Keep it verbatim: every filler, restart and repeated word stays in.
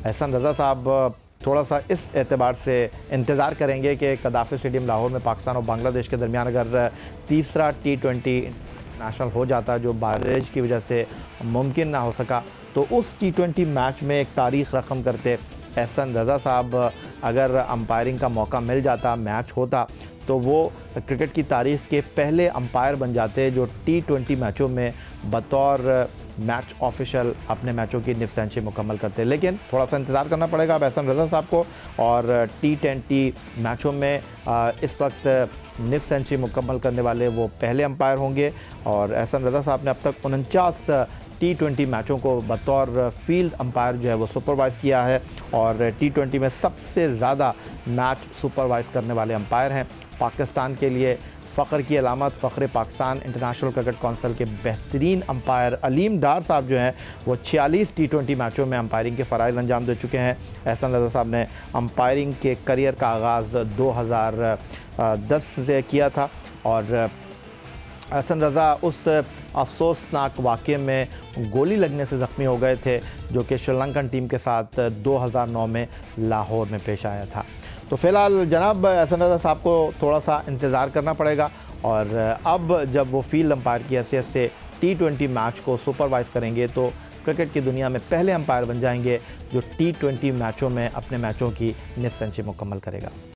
अहसन रज़ा साहब थोड़ा सा इस एतबार से इंतज़ार करेंगे कि कदाफ़ी स्टेडियम लाहौर में पाकिस्तान और बांग्लादेश के दरमियान अगर तीसरा टी ट्वेंटी नेशनल हो जाता जो बारिश की वजह से मुमकिन ना हो सका, तो उस टी ट्वेंटी मैच में एक तारीख़ रकम करते अहसन रज़ा साहब अगर अंपायरिंग का मौका मिल जाता, मैच होता, तो वो क्रिकेट की तारीख़ के पहले अंपायर बन जाते जो टी ट्वेंटी मैचों में बतौर मैच ऑफिशियल अपने मैचों की निफ्स मुकम्मल करते। लेकिन थोड़ा सा इंतज़ार करना पड़ेगा अब अहसन रज़ा साहब को, और टी ट्वेंटी मैचों में इस वक्त निफ्स मुकम्मल करने वाले वो पहले अंपायर होंगे। और अहसन रज़ा साहब ने अब तक उनचास टी ट्वेंटी मैचों को बतौर फील्ड अंपायर जो है वो सुपरवाइज़ किया है, और टी ट्वेंटी में सबसे ज़्यादा मैच सुपरवाइज़ करने वाले अंपायर हैं। पाकिस्तान के लिए फ़ख्र की अलामत, फ़ख्र पाकिस्तान इंटरनेशनल क्रिकेट काउंसिल के बेहतरीन अंपायर अलीम डार साहब जो हैं वो छियालीस टी ट्वेंटी मैचों में अंपायरिंग के फ़राइज़ अंजाम दे चुके हैं। अहसन रज़ा साहब ने अंपायरिंग के करियर का आगाज़ दो हज़ार दस से किया था, और अहसन रज़ा उस अफसोसनाक वाक़े में गोली लगने से ज़ख्मी हो गए थे जो कि श्रीलंकन टीम के साथ दो हज़ार नौ में लाहौर में पेश आया था। तो फ़िलहाल जनाब अहसन रज़ा साहब को थोड़ा सा इंतज़ार करना पड़ेगा, और अब जब वो फील्ड अंपायर की हैसियत से टी ट्वेंटी मैच को सुपरवाइज़ करेंगे तो क्रिकेट की दुनिया में पहले अंपायर बन जाएंगे जो टी ट्वेंटी मैचों में अपने मैचों की निफ्स मुकम्मल करेगा।